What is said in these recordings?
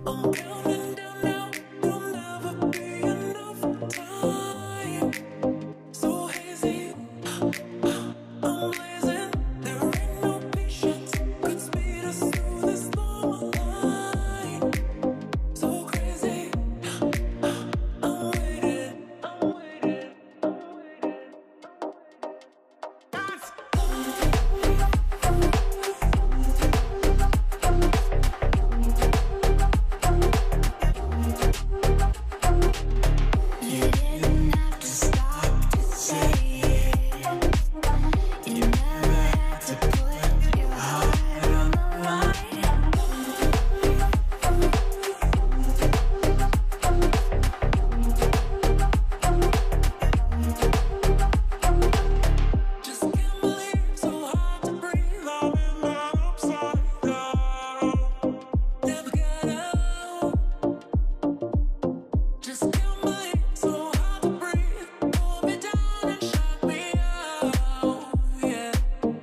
I'm counting down now, you'll never be enough time. So hazy, I'm blazing. There ain't no patience could speed us through this long line. So crazy, I'm waiting, I'm waiting, I'm waiting. You didn't have to stop to say it. You never had to put your heart on the line. Just can't believe, so hard to breathe. I'm in that upside down. Never got out. Just can't believe, so hard to breathe. Pull me down and shut me out. Yeah.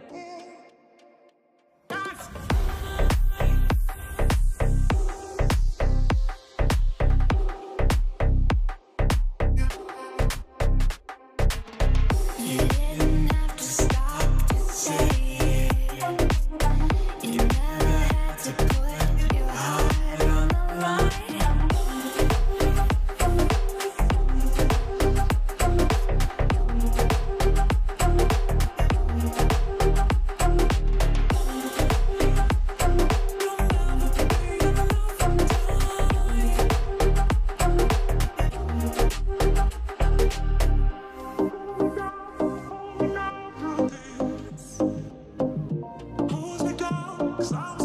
You didn't have to stop to say it. You never had to put your heart on the line. Pulls me down, 'cause I'm